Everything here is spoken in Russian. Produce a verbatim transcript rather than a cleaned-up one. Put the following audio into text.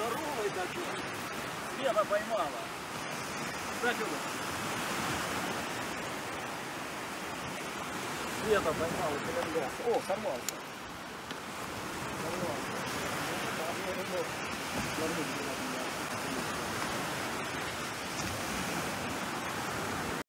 Здоровый такой. Света поймала. Да, Федор? Света поймала пеленгас. О, сорвался. Сорвался.